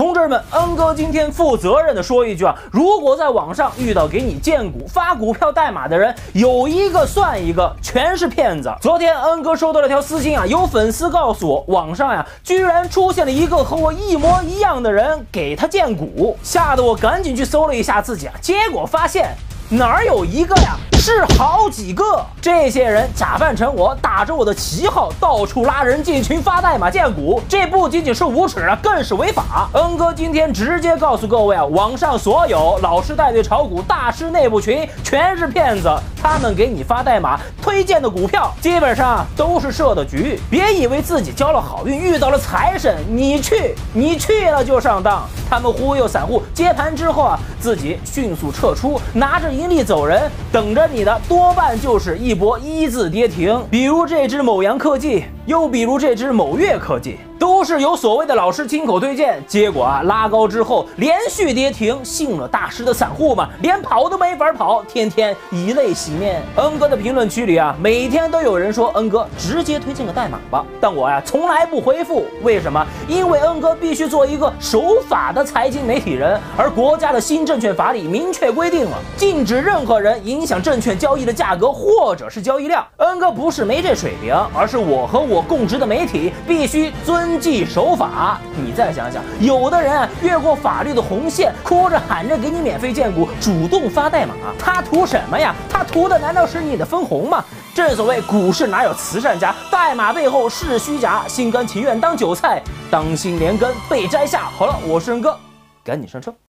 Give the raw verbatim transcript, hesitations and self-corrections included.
同志们，恩哥今天负责任的说一句啊，如果在网上遇到给你荐股、发股票代码的人，有一个算一个，全是骗子。昨天恩哥收到了条私信啊，有粉丝告诉我，网上呀居然出现了一个和我一模一样的人给他荐股，吓得我赶紧去搜了一下自己啊，结果发现哪儿有一个呀？是好几个，这些人假扮成我，打着我的旗号，到处拉人进群发代码荐股，这不仅仅是无耻啊，更是违法。恩哥今天直接告诉各位啊，网上所有老师带队炒股、大师内部群全是骗子，他们给你发代码推荐的股票，基本上都是设的局。别以为自己交了好运，遇到了财神，你去你去了就上当。他们忽悠散户接盘之后啊，自己迅速撤出，拿着盈利走人，等着你的多半就是一波一字跌停。比如这只某洋科技，又比如这只某粤科技，都是有所谓的老师亲口推荐，结果啊拉高之后连续跌停，信了大师的散户们连跑都没法跑，天天以泪洗面。恩哥的评论区里啊，每天都有人说恩哥直接推荐个代码吧，但我呀从来不回复，为什么？因为恩哥必须做一个守法的财经媒体人，而国家的新证券法里明确规定了，禁止任何人影响证券交易的价格或者是交易量。恩哥不是没这水平，而是我和我供职的媒体必须遵纪守法。你再想想，有的人啊越过法律的红线，哭着喊着给你免费荐股，主动发代码，他图什么呀？他图的难道是你的分红吗？正所谓股市哪有慈善家，代码背后是虚假，心甘情愿当韭菜，当心连根被摘下。好了，我是恩哥，赶紧上车。